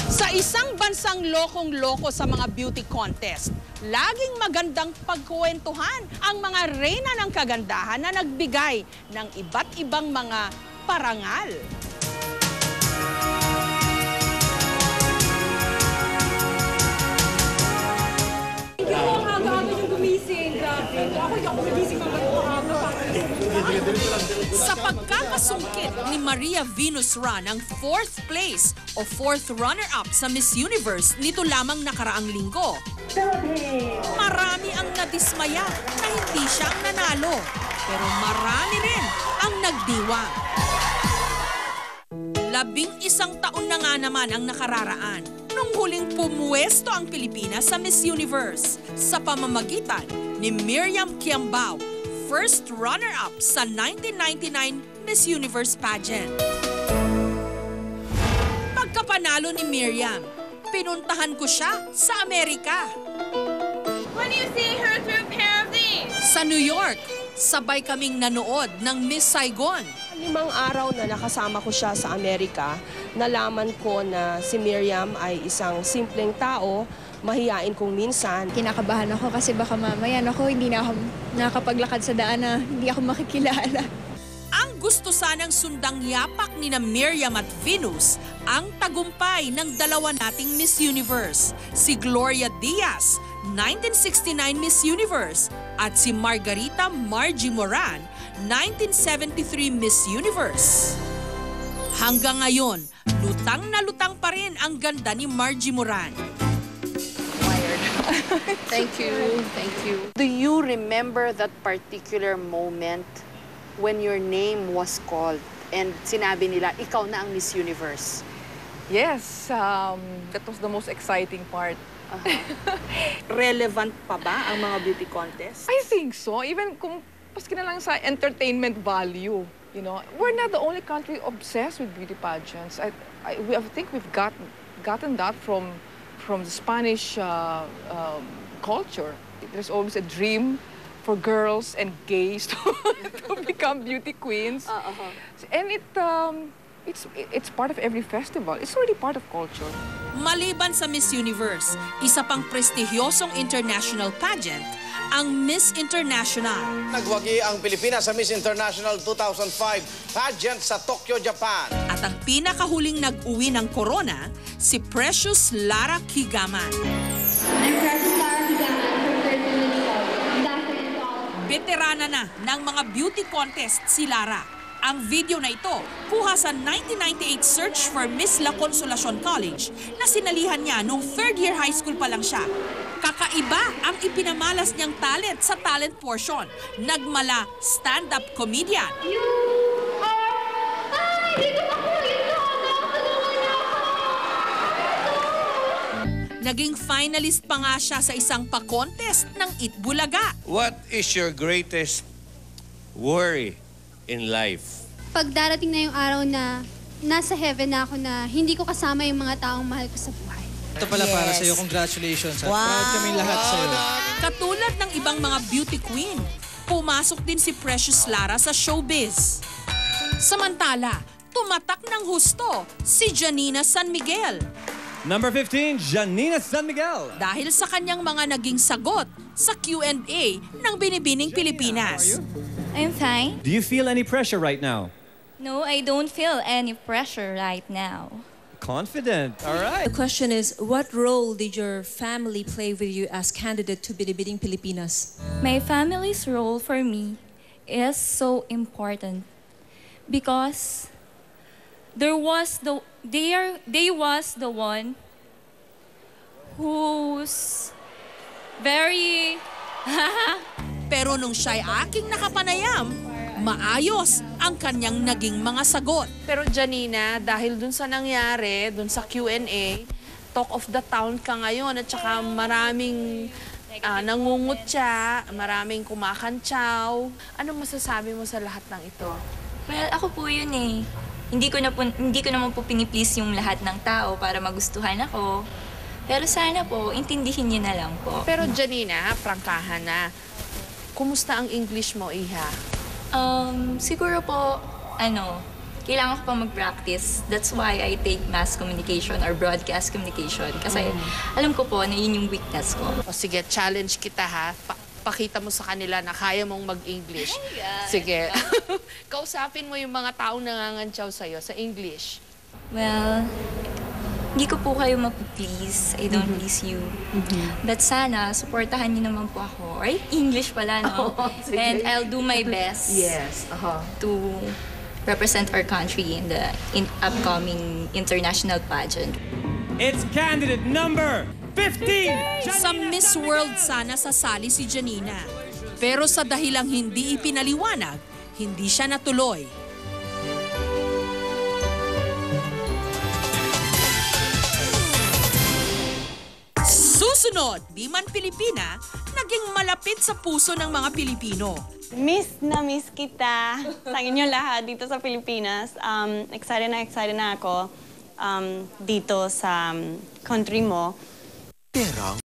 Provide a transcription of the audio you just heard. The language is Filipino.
Sa isang bansang lokong-loko sa mga beauty contest, laging magandang pagkwentuhan ang mga reyna ng kagandahan na nagbigay ng iba't ibang mga parangal. Hindi ko ang aga-aga yung gumising. Grabe. Ako hindi ako gumising ng aga. Sa pagkakasungkit ni Maria Venus-Ra ng 4th place o 4th runner-up sa Miss Universe nito lamang nakaraang linggo, marami ang nadismaya na hindi siya ang nanalo. Pero marami rin ang nagdiwang. 11 taon na nga naman ang nakararaan nung huling pumuwesto ang Pilipinas sa Miss Universe sa pamamagitan ni Miriam Quiambao, first runner-up sa 1999 Miss Universe pageant. Pagkapanalo ni Miriam, pinuntahan ko siya sa Amerika. When you see her through a pair of these? Sa New York, sabay kaming nanood ng Miss Saigon. 5 araw na nakasama ko siya sa Amerika, nalaman ko na si Miriam ay isang simpleng tao, mahiyain kung minsan. Kinakabahan ako kasi baka mamaya hindi na ako nakapaglakad sa daan na hindi ako makikilala. Ang gusto sanang sundang yapak ni na Miriam at Venus ang tagumpay ng dalawa nating Miss Universe, si Gloria Diaz, 1969 Miss Universe, at si Margie Moran, 1973 Miss Universe. Hanggang ngayon, lutang na lutang pa rin ang ganda ni Margie Moran. Thank you. Thank you. Do you remember that particular moment when your name was called and sinabi nila, ikaw na ang Miss Universe? Yes, that was the most exciting part. Relevant pa ba ang mga beauty contest? I think so. Even kung paski na lang sa entertainment value, you know, we're not the only country obsessed with beauty pageants. I think we've gotten that from the Spanish culture. There's always a dream for girls and gays to become beauty queens. And it's part of every festival. It's already part of culture. Maliban sa Miss Universe, isa pang prestigyosong international pageant, ang Miss International. Nagwagi ang Pilipinas sa Miss International 2005 pageant sa Tokyo, Japan. At ang pinakahuling nag-uwi ng corona, si Precious Lara Quigaman. I'm Precious Lara Quigaman from 13 minutes old. Veterana na ng mga beauty contest si Lara. Ang video na ito, kuha sa 1998 search for Miss La Consolacion College na sinalihan niya nung 3rd year high school pa lang siya. Kakaiba ang ipinamalas niyang talent sa talent portion. Nagmala stand-up comedian. You are... Ay, dito ako! Ito! Nakatulungan niyo ako! Naging finalist pa nga siya sa isang pa-contest ng Itbulaga. What is your greatest worry in life? Pag darating na yung araw na nasa heaven na ako na hindi ko kasama yung mga taong mahal ko sa buhay. Ito pala para sa'yo. Congratulations. At proud kami lahat sa'yo. Katulad ng ibang mga beauty queen, pumasok din si Precious Lara sa showbiz. Samantala, tumatak ng husto si Janina San Miguel. Number 15, Janina San Miguel. Dahil sa kanyang mga naging sagot sa Q&A ng Binibining Pilipinas. I'm fine. Do you feel any pressure right now? No, I don't feel any pressure right now. Confident. All right. The question is, what role did your family play with you as candidate to Binibining Pilipinas? My family's role for me is so important because they was the one who's very Pero nung siya'y aking nakapanayam, maayos ang kanyang naging mga sagot. Pero Janina, dahil dun sa nangyari, dun sa Q&A, talk of the town ka ngayon at saka maraming nangungutya, maraming kumakantsaw. Anong masasabi mo sa lahat ng ito? well, ako po yun eh. Hindi ko naman po piniplease yung lahat ng tao para magustuhan ako. Pero sana po, intindihin niyo na lang po. Pero Janina, prangkahan na. Kumusta ang English mo, Iha? Siguro po, kailangan ko pang mag-practice. That's why I take mass communication or broadcast communication. Kasi alam ko po na yun yung weakness ko. O sige, challenge kita ha. Pakita mo sa kanila na kaya mong mag-English. Sige. Kausapin mo yung mga taong nangangantsaw sa'yo sa English. Well, hindi ko po kayo mapiplease. I don't please you. But sana, supportahan niyo naman po ako. Or English pala, no? And I'll do my best to represent our country in the upcoming international pageant. It's candidate number 15! Sa Miss World sana sasali si Janina. Pero sa dahilang hindi ipinaliwanag, hindi siya natuloy. Susunod, di man Pilipina, naging malapit sa puso ng mga Pilipino. Miss na miss kita sa inyo lahat dito sa Pilipinas. Excited na ako dito sa country mo.